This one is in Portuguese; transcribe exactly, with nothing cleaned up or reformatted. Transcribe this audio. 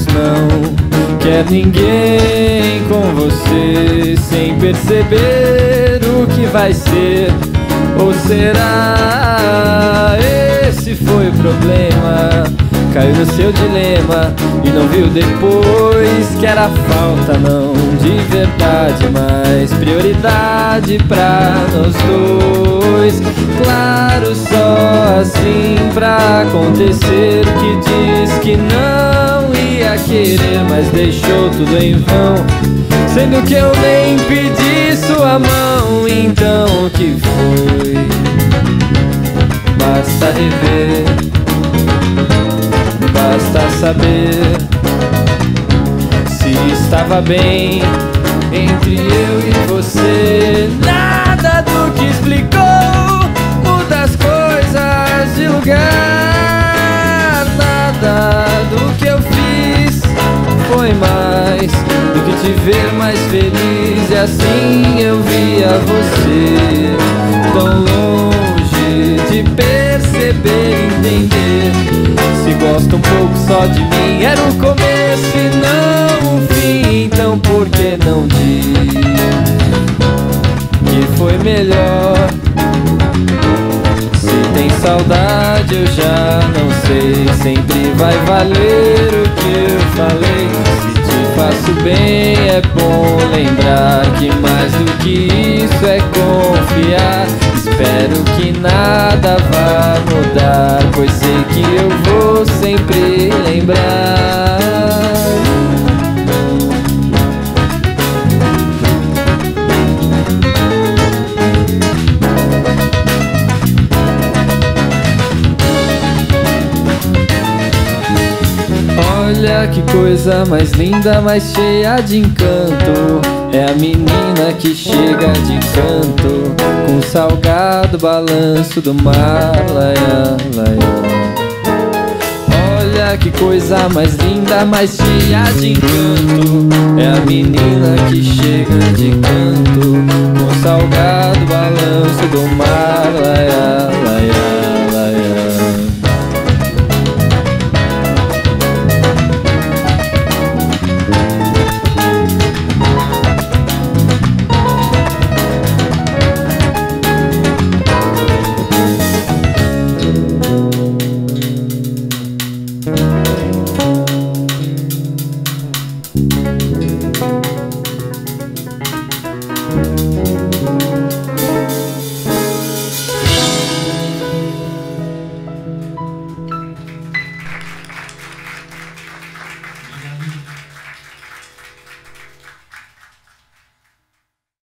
não quer ninguém com você, sem perceber o que vai ser. Ou será esse foi o problema? Caiu no seu dilema e não viu depois que era falta não de verdade, mas prioridade pra nós dois. Claro, só assim pra acontecer, que diz que não ia querer, mas deixou tudo em vão, sendo que eu nem pedi sua mão. Então o que foi? Basta rever, basta saber se estava bem entre eu e você. Nada do que explicou muda as coisas de lugar. Nada do que eu fiz foi mais do que te ver mais feliz. E assim eu via você tão longe de perceber, entender. Se gosta um pouco só de mim, era o começo e não o fim. Então por que não diz que foi melhor? Se tem saudade eu já não sei, sempre vai valer o que eu falei. Se te faço bem é bom lembrar que mais do que isso é confiar. Espero que nada vá mudar, pois sei que eu vou sempre lembrar. Olha que coisa mais linda, mais cheia de encanto. É a menina que chega de canto, com o salgado balanço do mar. Laia, laia. Olha que coisa mais linda, mais cheia de encanto. É a menina que chega de canto, com o salgado balanço do mar. Laia,